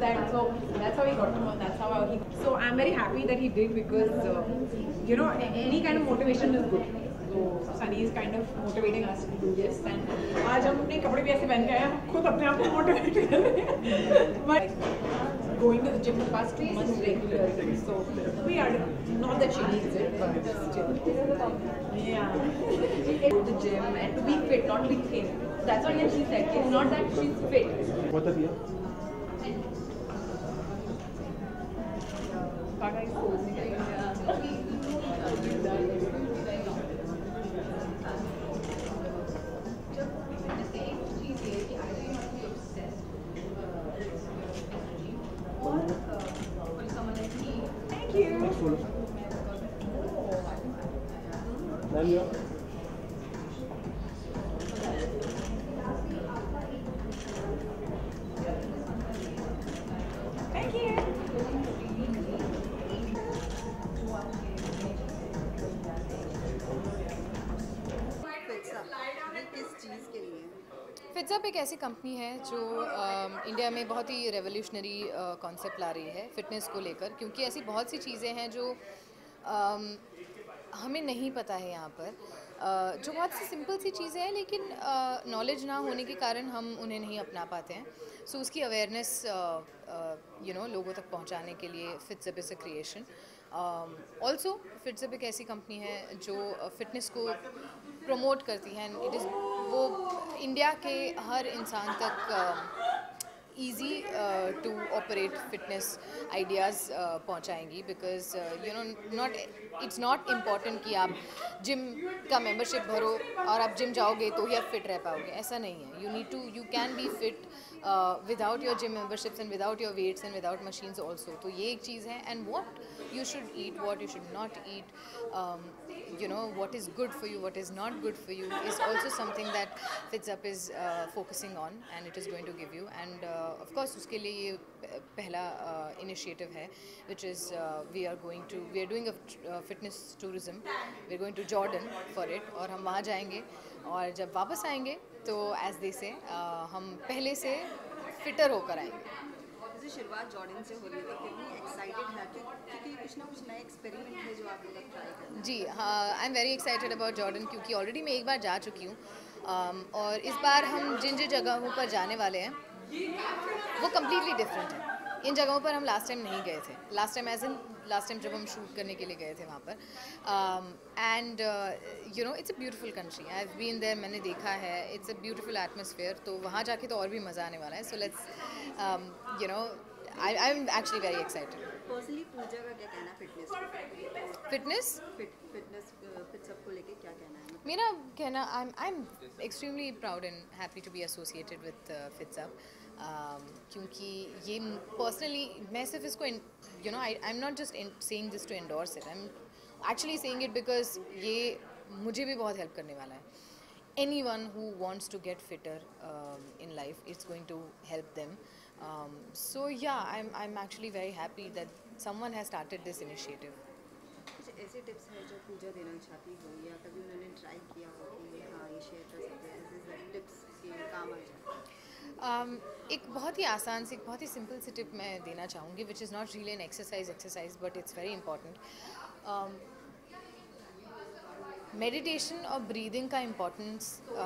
that's how he got to know. That's how he. So I'm very happy that he did because any kind of motivation is good. So Sunny is kind of motivating us to do this. And आज हम अपने कपड़े भी ऐसे पहन के आए हैं, खुद अपने आप को motivate कर रहे हैं. But going to the gym the past 2 months regularly, so we are not that she needs it, but still, yeah. Go to the gym and to be fit, not be thin. That's what she said. It's not that she's fit. What have you? Kaga is posing. Thank you. Thank you. फिट्सअप एक ऐसी company है जो India में बहुत ही revolutionary concept ला रही है fitness को लेकर, क्योंकि ऐसी बहुत सी चीज़ें हैं जो हमें नहीं पता है यहाँ पर, जो बहुत सी सिंपल सी चीज़ें हैं लेकिन नॉलेज ना होने के कारण हम उन्हें नहीं अपना पाते हैं. सो उसकी अवेयरनेस लोगों तक पहुँचाने के लिए Fitsup is a creation. Also Fitsup एक ऐसी कंपनी है जो फिटनेस को प्रमोट करती है. इट इज़ वो इंडिया के हर इंसान तक easy to operate fitness ideas पहुंचाएंगी, because not it's not important कि आप जिम का मेंबरशिप भरो और आप जिम जाओगे तो ही आप फिट रह पाओगे. ऐसा नहीं है. You can be fit without your gym memberships and without your weights and without machines also. तो ये एक चीज़ है. And what you should eat, what you should not eat, what is good for you, what is not good for you is also something that FitSup is focusing on and it is going to give you. And of course उसके लिए ये पहला initiative है, which is we are doing a fitness tourism. We are going to Jordan for it और हम वहाँ जाएंगे और जब वापस आएंगे तो एज दे से हम पहले से फिटर होकर आएंगे. जैसे शुरुआत जॉर्डन से हो रही है, कितनी एक्साइटेड है क्योंकि कुछ ना कुछ नया एक्सपेरिमेंट है जो आप लोग ट्राई कर रहे हैं. जी हाँ, I am very excited about Jordan, क्योंकि ऑलरेडी मैं एक बार जा चुकी हूँ और इस बार हम जिन जिन जगहों पर जाने वाले हैं वो कम्प्लीटली डिफरेंट है. इन जगहों पर हम लास्ट टाइम नहीं गए थे. लास्ट टाइम जब हम शूट करने के लिए गए थे वहाँ पर. And it's a beautiful country. I have been there, मैंने देखा है. It's a beautiful atmosphere. तो वहाँ जाके तो और भी मज़ा आने वाला है. So let's I am actually very excited. Personally Pooja का क्या कहना है फिटनेस फिट्सअप को लेके क्या कहना है? मेरा कहना, I am extremely proud and happy to be associated with Fitsup, क्योंकि ये पर्सनली मैं सिर्फ इसको I am not just saying this to endorse it. I am actually saying it because ये मुझे भी बहुत हेल्प करने वाला है. anyone who wants to get fitter in life, it's going to help them. So yeah, I'm actually very happy that someone has started this initiative. कुछ ऐसे tips हैं जो पूजा देना चाहती हो या कभी उन्होंने ट्राई किया हो कि हाँ ये शेयर कर सकते हैं, ऐसे टिप्स के काम आ जाए? एक बहुत ही आसान सी, बहुत ही सिंपल सी टिप मैं देना चाहूँगी, which is not really an exercise but it's very important. Meditation और ब्रीदिंग का इम्पोर्टेंस,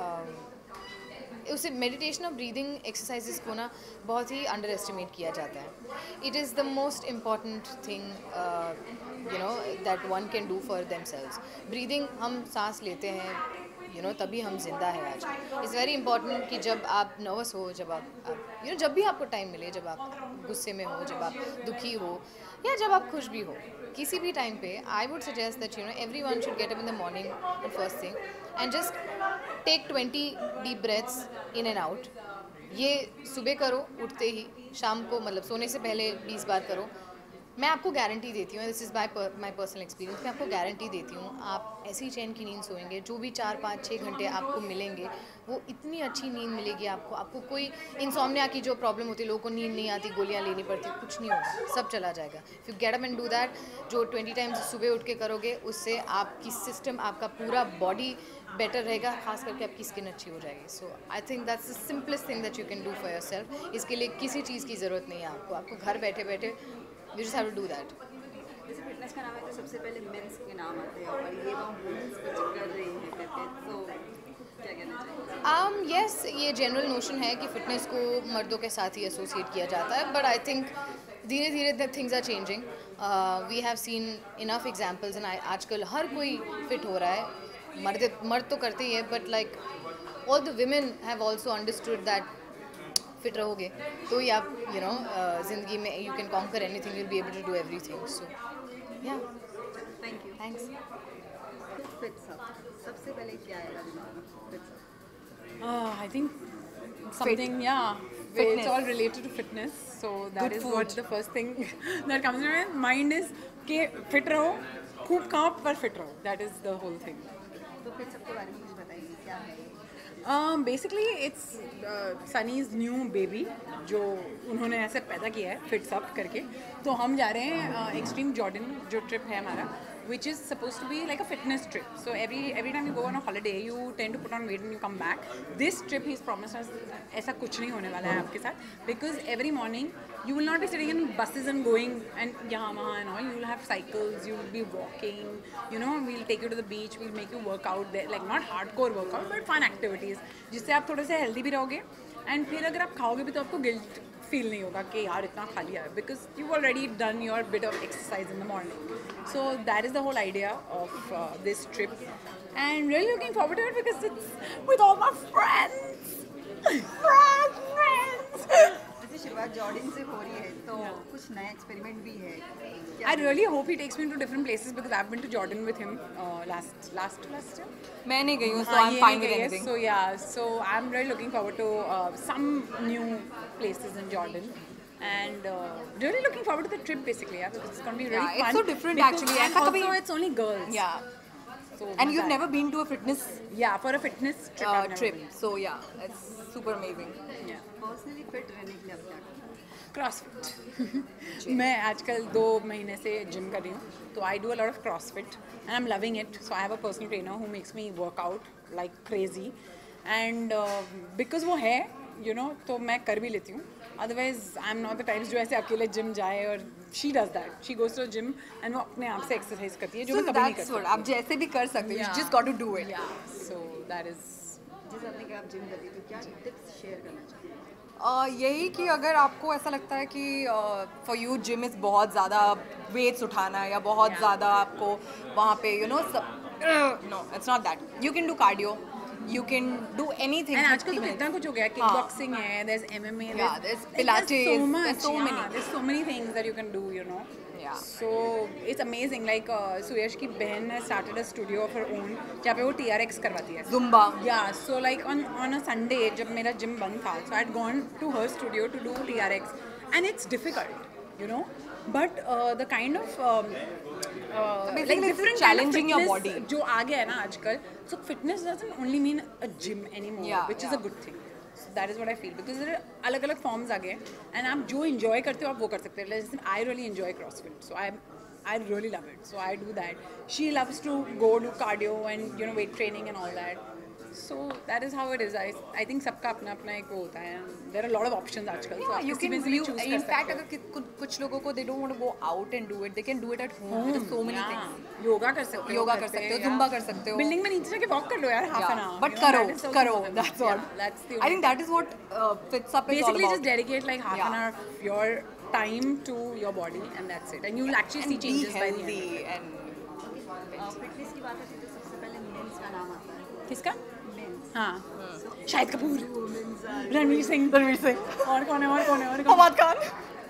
उसे मेडिटेशन और ब्रीदिंग एक्सरसाइजेस को ना बहुत ही अंडर एस्टिमेट किया जाता है. It is the most important thing that one can do for themselves. Breathing, हम सांस लेते हैं तभी हम जिंदा है आज. इट्स वेरी इंपॉर्टेंट कि जब आप नर्वस हो, जब आप जब भी आपको टाइम मिले, जब आप गुस्से में हो, जब आप दुखी हो या जब आप खुश भी हो, किसी भी टाइम पे I would suggest that everyone should get up in the morning and first thing and just take 20 deep breaths in and out. ये सुबह करो उठते ही, शाम को मतलब सोने से पहले 20 बार करो, मैं आपको गारंटी देती हूँ, this is my personal experience, मैं आपको गारंटी देती हूँ आप ऐसी चैन की नींद सोएंगे, जो भी 4-5-6 घंटे आपको मिलेंगे वो इतनी अच्छी नींद मिलेगी आपको कोई इंसोम्निया की जो प्रॉब्लम होती है, लोगों को नींद नहीं आती, गोलियाँ लेनी पड़ती, कुछ नहीं होगा, सब चला जाएगा। If you get up and do that, जो 20 टाइम्स सुबह उठ के करोगे, उससे आपकी सिस्टम, आपका पूरा बॉडी बेटर रहेगा, खास करके आपकी स्किन अच्छी हो जाएगी। So I think that's the simplest thing that you can do for yourself. इसके लिए किसी चीज़ की ज़रूरत नहीं है आपको घर बैठे बैठे you just have to do that. जैसे फिटनेस का नाम है तो सबसे पहले मेंस के नाम आते हैं और ये वुमेन्स कुछ कर रही हैं करके, तो क्या कहना चाहिए? Yes, ये जनरल नोशन है कि फिटनेस को मर्दों के साथ ही एसोसिएट किया जाता है, बट आई थिंक धीरे धीरे the things are changing. We have seen enough examples and आजकल हर कोई फिट हो रहा है, मर्द तो करते ही है, but like all the women have also understood that fit रहोगे तो ही आप ज़िंदगी में you can conquer anything, you will be able to do everything. So yeah thank you. Thanks. Fitsup, सबसे पहले क्या आएगा दिमाग में? Fitsup, I think something, it's all related to fitness. So that is what the first thing that comes to my mind is कि fit रहो, खूब खाओ पर fit रहो. That is the whole thing. तो फिट्स अप के बारे में कुछ बताइए, क्या है? Basically it's Sunny's new baby जो उन्होंने ऐसे पैदा किया है फिट्स अप करके। तो हम जा रहे हैं एक्सट्रीम जॉर्डन, जो ट्रिप है हमारा, which is supposed to be like a fitness trip. So every time you go on a holiday, you tend to put on weight and you come back. This trip he's promised us ऐसा कुछ नहीं होने वाला है आपके साथ, because every morning you will not be sitting in buses and going and यहाँ वहाँ and all. You will have cycles, you will be walking. We'll take you to the beach. We'll make you work out there, like not hardcore workout, but fun activities, जिससे आप थोड़े से healthy भी रहोगे. And फिर अगर आप खाओगे भी तो आपको guilt feel नहीं होगा कि यार इतना खा लिया है, because you've already done your bit of exercise in the morning. So that is the whole idea of this trip, and really looking forward to it because it's with all my friends. friends. जैसे शुरुआत Jordan से हो रही है तो कुछ नया experiment भी है? I really hope he takes me to different places because I've been to Jordan with him last year. मैं नहीं गई हूँ, so I'm fine with anything. So yeah, so I'm really looking forward to some new places in Jordan. And really looking forward to the trip basically, because it's going to be really fun. It's so different actually. And also it's only girls. Yeah. So And you've never been to a fitness Yeah, for a fitness trip. I've never trip. been. So yeah, it's super amazing. Yeah. Personally fit रहने के लिए अब क्या करना है? CrossFit. मैं आजकल 2 महीने से जिम कर रही हूँ, तो I do a lot of CrossFit and I'm loving it. So I have a personal trainer who makes me work out like crazy, and because वो है, तो मैं कर भी लेती हूँ. Otherwise I'm not the type जो ऐसे अकेले जिम जाए, और she does that. She goes to the gym and वो अपने आप से एक्सरसाइज करती है, जो So मैं कभी नहीं that's कर what. सकती. आप जैसे भी कर सकते हो. You Yeah. just got to do it. Yeah. So that is. जैसे आपने कहा आप जिम करती तो क्या टिप्स शेयर करना चाहते हैं? यही कि अगर आपको ऐसा लगता है कि फॉर यू जिम इज़ बहुत ज़्यादा वेट्स उठाना है या बहुत ज़्यादा आपको वहाँ पे no it's not that. You can do cardio, you can do anything. And आजकल तो इतना कुछ हो गया, kickboxing है, there's MMA, there's Pilates, so much, there's so many. there's so many things that you can do, Yeah. So it's amazing. Like सुयश की बहन ने started a studio of her own, जहाँ पे वो TRX करवाती है. Zumba. Yeah, so like on a Sunday जब मेरा gym बंद था, so I'd gone to her studio to do TRX, and it's difficult, but the kind of Basically, it's different challenging your kind of body. fitness जो आ गया है ना आजकल, so fitness doesn't only mean a gym anymore, Yeah, which is a good thing. So that is what I feel, because there are अलग-अलग forms आ गए, and आप जो enjoy करते हो आप वो कर सकते हो. Like I really enjoy CrossFit, so I really love it, so I do that. She loves to go do cardio and weight training and all that. So that is how it is. I think सबका अपना अपना एक वो होता है. There are a lot of options आजकल. So You आप can किसी में से भी view. choose कर In सकते fact, हो. अगर कुछ लोगों को they don't want to go out and do it, they can do it at home. There's so many things. Yoga कर सकते हो, योगा घर कर पे, सकते हो, या Zumba कर सकते हो. बिल्डिंग में नीचे जाके वॉक कर लो यार, half an hour. But That is also करो. important. That's what. Yeah, that's the I think that is what fits up is all basically about. just dedicate like half an Yeah. hour of your time to your body, and that's it. And you will actually see And be changes by the end. healthy and fitness की बात आती है तो सबसे पहले mains का नाम आता है. किसका? मेंस. हाँ, शाहिद कपूर, रणवीर सिंह, और कौन है? फवाद खान.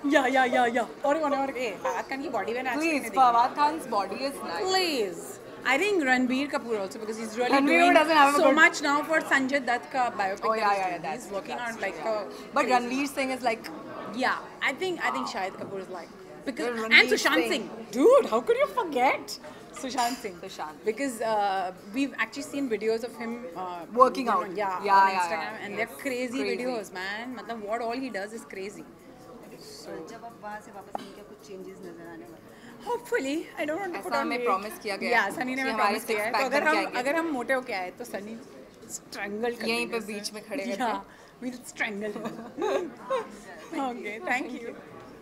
या और कौन है? फवाद खान की बॉडी में Please, Fawad Khan's body is nice. Please. I think Ranbir Kapoor also, because he's really Ranbir doing doesn't have a so good- much now for Sanjay Dutt ka biopic. Oh, yeah, that he's yeah, doing. that's- He's working that's- on like yeah. a But crazy- Ranveer Singh is like Yeah, I think Shahid Kapoor is like because Ranveer and Sushant Singh. Singh, dude, how could you forget Sushant Singh? Sushant. Because we've actually seen videos of him Working out. yeah, Yeah, on yeah, Instagram, yeah. and Yes. they're crazy Crazy. videos, man. मतलब what all he does is crazy. जब आप वहाँ से वापस आएंगे कुछ changes नजर आने वाले हैं? Hopefully, I don't want to put ऐसा on हमें weight. promise किया गया Yeah, है सनी ने कि हमें हमारे promise किया है। six तो pack बन के आएंगे। अगर हम मोटे होके आए तो सनी strangle कर यहीं देंगे पे उसे। बीच में खड़े करके। Yeah, we'll strangle him. Okay, thank you.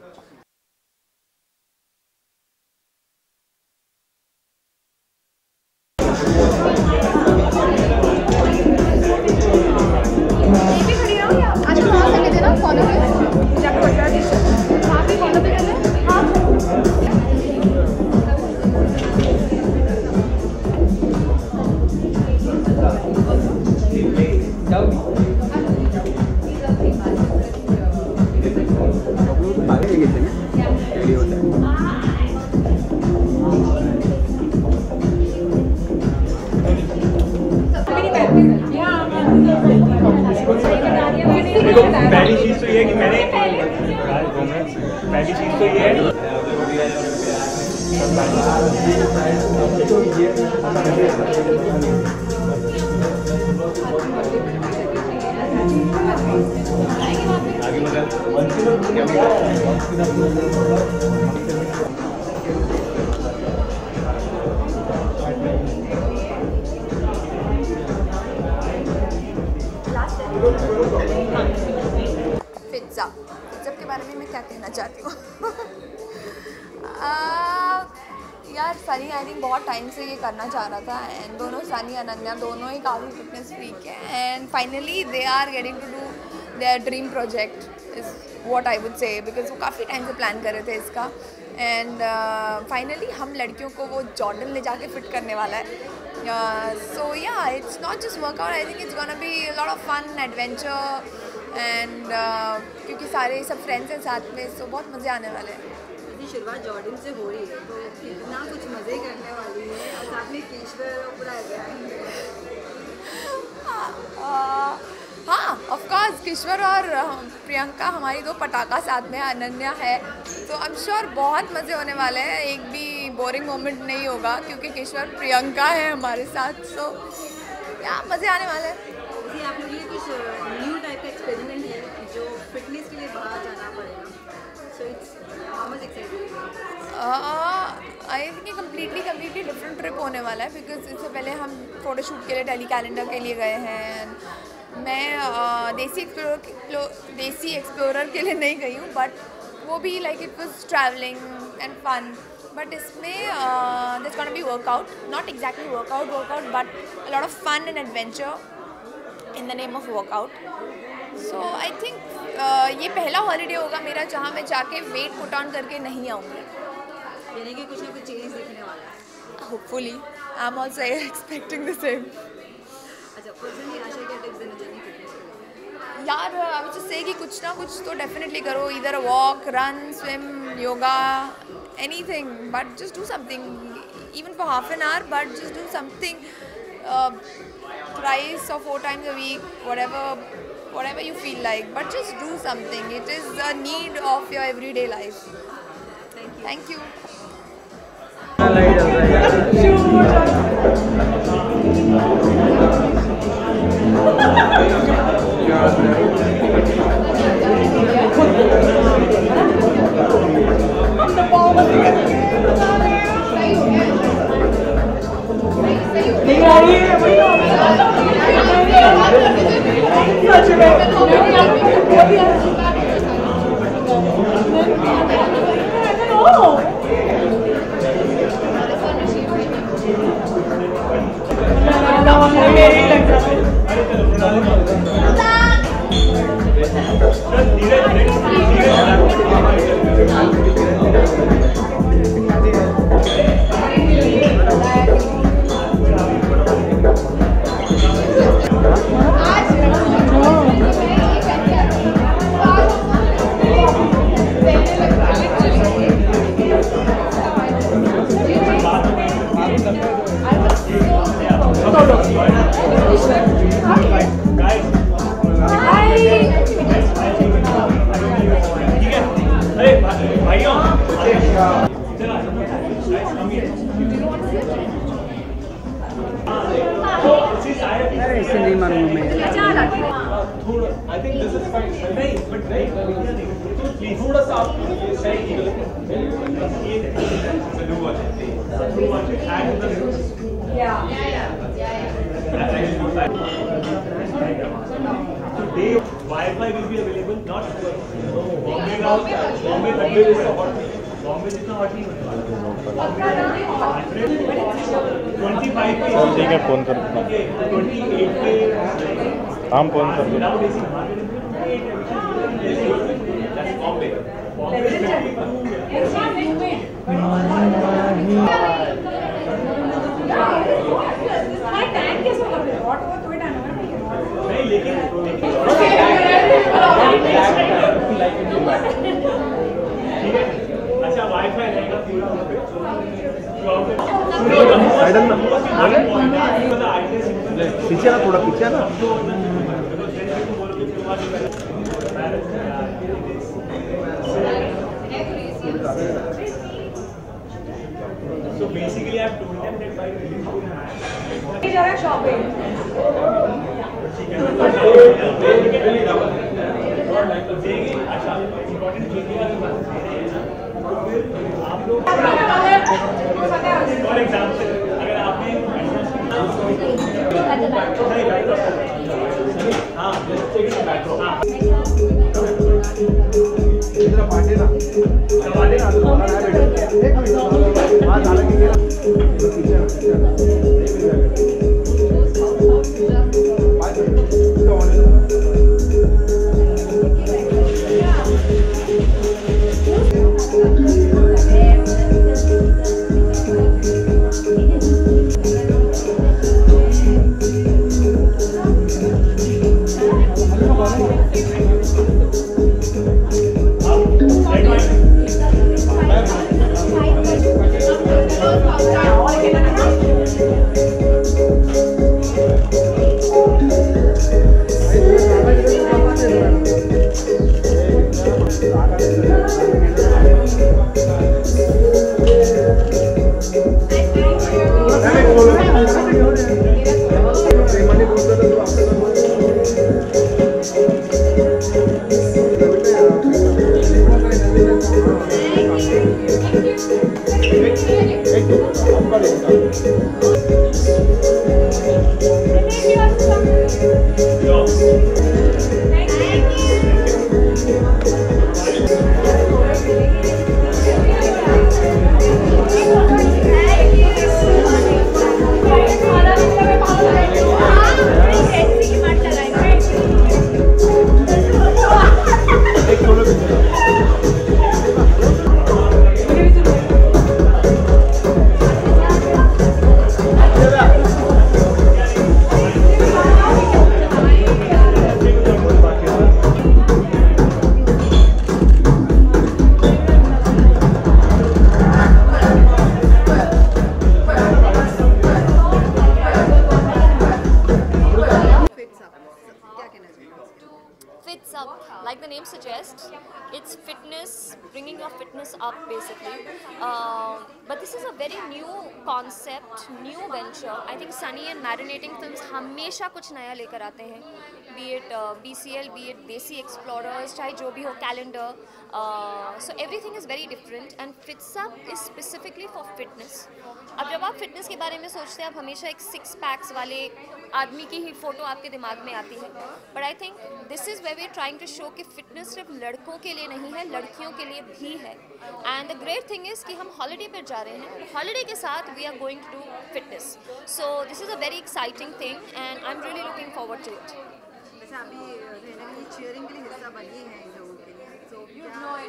अच्छा वहाँ से लेते ना कॉर्नर पे जाके बता दीजिए वहाँ पे कॉर्नर पे करना है हाँ आगे लेके चलें रेडी होता है पहली चीज़ तो ये है कि मैंने पहली चीज़ तो ये है पिज्ज़ा पिज्ज़ा के बारे में मैं क्या कहना चाहती हूँ यार सनी आई थिंक बहुत टाइम से ये करना चाह रहा था एंड दोनों सनी अनन्या दोनों ही काफ़ी फिटनेस फ्रीक है and finally they are getting to do their dream project is what I would say because वो काफ़ी टाइम से प्लान कर रहे थे इसका एंड फाइनली हम लड़कियों को वो जॉर्डन ले जाके फिट करने वाला है so yeah it's not just workout I think it's gonna be lot of fun adventure and क्योंकि सारे सब फ्रेंड्स हैं साथ में सो बहुत मज़े आने वाले हैं इसकी शुरुआत जॉर्डन से हो रही है तो कितना कुछ मज़े करने वाली है और साथ में केशवर और पूरा हाँ ऑफकोर्स किश्वर और प्रियंका हमारी दो पटाखा साथ में अनन्या है तो आई एम श्योर बहुत मज़े होने वाले हैं एक भी बोरिंग मोमेंट नहीं होगा क्योंकि किश्वर प्रियंका है हमारे साथ सो या मज़े आने वाले हैं जी आप लोग ये कुछ न्यू टाइप का एक्सपेरिमेंट है जो फिटनेस के लिए बाहर जाना पड़ेगा so it's how much excited I think ये कम्प्लीटली डिफरेंट ट्रिप होने वाला है बिकॉज इससे पहले हम फ़ोटोशूट के लिए टेली कैलेंडर के लिए गए हैं मैं देसी एक्सप्लोरर के लिए नहीं गई हूँ बट वो भी like it was travelling and fun but इसमें this gonna be workout not exactly workout but a lot of fun and adventure in the name of workout so I think ये पहला हॉलीडे होगा मेरा जहाँ मैं जाके वेट पुट ऑन करके नहीं आऊँगी यानी कि कुछ ना कुछ चेंज दिखने वाला है hopefully I am also expecting the same अच्छा पर्सनली आशा क्या टिप्स देना चाहिए फिटनेस के लिए यार आई वुड जस्ट से कि कुछ ना कुछ तो डेफिनेटली करो इधर walk run swim yoga anything but just do something even for half an hour but just do something thrice or 4 times a week whatever you feel like but just do something it is a need of your everyday life thank you नहीं but नहीं तो please थोड़ा सा आप सही ये do watch it and the Today, Wi-Fi will be available. Not Bombay का Bombay is so hot. Bombay जितना hot नहीं होता. 25 पे ठीक है फोन कर 28 पे हम फोन कर without AC. That's Bombay. Bombay is 52. नहीं लेकिन अच्छा वाईफाई रहेगा पूरा पीछे ना थोड़ा पीछे ना So basically I've told them that by release shopping. For example अगर आपने Like the name suggests, it's fitness, bringing your fitness up basically. But this is a very new concept, new venture. I think Sunny and Marinating Films हमेशा कुछ नया लेकर आते हैं. Be it BCL, be it Desi Explorers, चाहे जो भी हो, calendar. So everything is very different and Fits Up is specifically for fitness. अब जब आप फिटनेस के बारे में सोचते हैं, आप हमेशा एक 6 पैक्स वाले आदमी की ही फोटो आपके दिमाग में आती है. But I think this is where we are trying to show कि फिटनेस सिर्फ लड़कों के लिए नहीं है, लड़कियों के लिए भी है. And the great thing is कि हम हॉलीडे पर जा रहे हैं, हॉलीडे के साथ we are going to do fitness. So this is a very exciting thing and I am really looking forward to it. अच्छा अभी चीयरिंग के लिए हिस्सा बनी है इन लोगों के लिए, तो क्या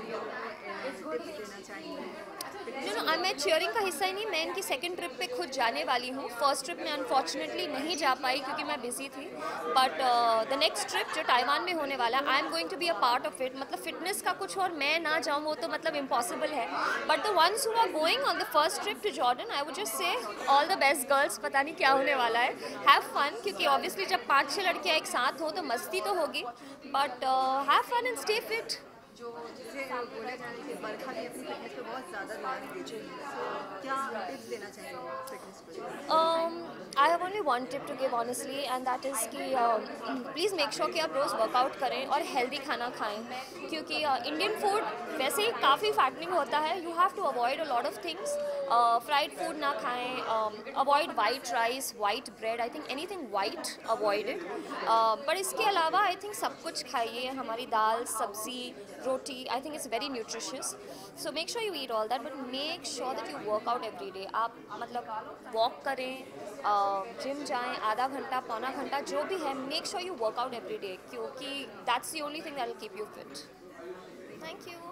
टिप्स देना चाहेंगे? मैं चीयरिंग का हिस्सा ही नहीं, मैं इनकी सेकंड ट्रिप पे खुद जाने वाली हूँ. फर्स्ट ट्रिप में अनफॉर्चुनेटली नहीं जा पाई क्योंकि मैं बिजी थी. बट द नेक्स्ट ट्रिप जो ताइवान में होने वाला, I am going to be a part of it. मतलब फिटनेस का कुछ और मैं ना जाऊँ वो तो मतलब इम्पॉसिबल है. But the ones who are going on the first trip to Jordan, I would just say all the best girls. पता नहीं क्या होने वाला है. हैव फन, क्योंकि ऑब्वियसली जब 5-6 लड़कियाँ एक साथ हो तो मस्ती तो होगी. But have fun and stay fit. जो जैसे बोला जा रहा है कि बरखा भी अपनी फिटनेस पे बहुत ज़्यादा ध्यान देती है, तो क्या टिप्स देना चाहेंगे फिटनेस को? I have only one tip to give honestly, and that is कि प्लीज़ मेक श्योर कि आप रोज़ वर्कआउट करें और हेल्दी खाना खाएं, क्योंकि इंडियन फूड वैसे ही काफ़ी फैटनिंग होता है. You have to avoid a lot of things. Fried food ना खाएं, avoid white rice, white bread, I think anything white avoid it. But इसके अलावा आई थिंक सब कुछ खाइए, हमारी दाल, सब्जी, रोटी, I think it's very nutritious. So make sure you eat all that, but make sure that you work out every day. आप मतलब वॉक करें, जिम जाएं, आधा घंटा, पौना घंटा, जो भी है, make sure you work out every day, क्योंकि that's the only thing that will keep you fit. Thank you.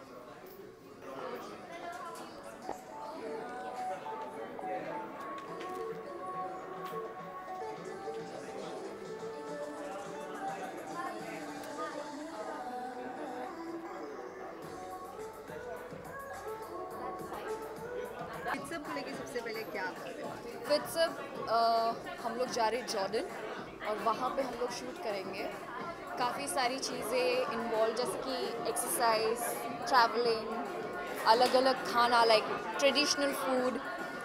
Fitsup को लेके सबसे पहले क्या करते हैं? फिट्सअप हम लोग जा रहे जॉर्डन, और वहाँ पे हम लोग शूट करेंगे. काफ़ी सारी चीज़ें इन्वॉल्व, जैसे कि एक्सरसाइज, ट्रैवलिंग, अलग अलग खाना, like traditional food.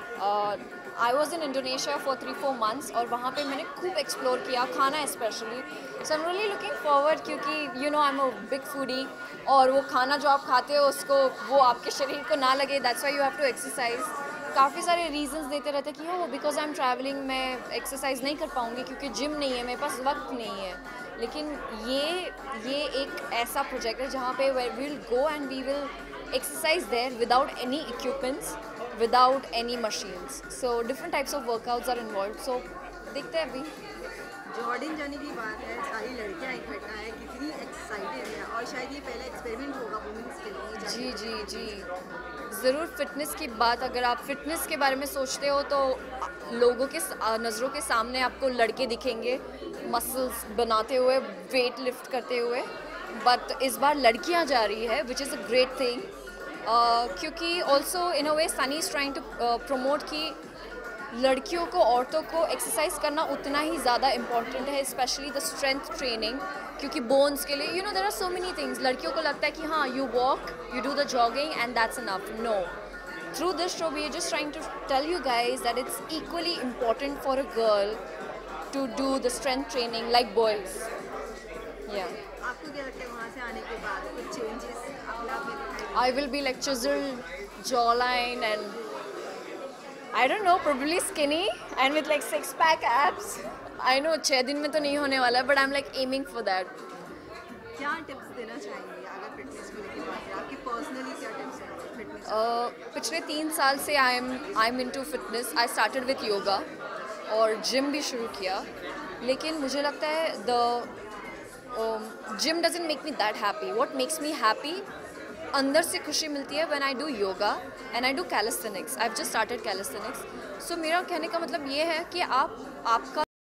I was in Indonesia for 3-4 months, और वहाँ पे मैंने खूब एक्सप्लोर किया खाना specially. So I am really looking forward, क्योंकि you know I am a big foodie, और वो खाना जो आप खाते हो उसको वो आपके शरीर को ना लगे, that's why you have to exercise. काफ़ी सारे रीजंस देते रहते कि हो बिकॉज आई एम ट्रैवलिंग, मैं एक्सरसाइज नहीं कर पाऊँगी क्योंकि जिम नहीं है, मेरे पास वक्त नहीं है. लेकिन ये एक ऐसा प्रोजेक्ट है जहाँ पे we will go and we will exercise there without any equipments, without any machines. So different types of workouts are involved. So देखते हैं अभी. जॉर्डन जाने की बात है, सारी लड़कियां इकट्ठा है, कितनी एक्साइटेड है, और शायद ये पहला एक्सपेरिमेंट होगा वुमेन्स के लिए. जी ज़रूर. फिटनेस की बात, अगर आप फिटनेस के बारे में सोचते हो तो लोगों के नज़रों के सामने आपको लड़के दिखेंगे मसल्स बनाते हुए, वेट लिफ्ट करते हुए. बट इस बार लड़कियां जा रही है, which is a great thing, क्योंकि also in a way Sunny is trying to promote कि लड़कियों को, औरतों को एक्सरसाइज करना उतना ही ज़्यादा इम्पॉर्टेंट है, स्पेशली द स्ट्रेंथ ट्रेनिंग, क्योंकि बोन्स के लिए you know there are so many things. लड़कियों को लगता है कि हाँ, you walk, you do the jogging and that's enough. No, through this show we are just trying to tell you guys that it's equally important for a girl to do the strength training like boys. या आपको क्या लगता है वहाँ से आने के बाद कुछ चेंजेस अपने आप में दिखाई? I will be like chiseled jawline and I don't know, probably skinny and with like 6-pack abs. I know 6 दिन में तो नहीं होने वाला, but I'm like aiming for that. क्या टिप्स देना चाहेंगे अगर फिटनेस को लेकर बात करें? आपकी पर्सनली क्या टिप्स हैं फिटनेस? पिछले 3 साल से I am into fitness. I started with yoga और जिम भी शुरू किया, लेकिन मुझे लगता है gym doesn't make me that happy. What makes me happy, अंदर से खुशी मिलती है when I do yoga and I do calisthenics. I have just started calisthenics. सो मेरा कहने का मतलब ये है कि आपका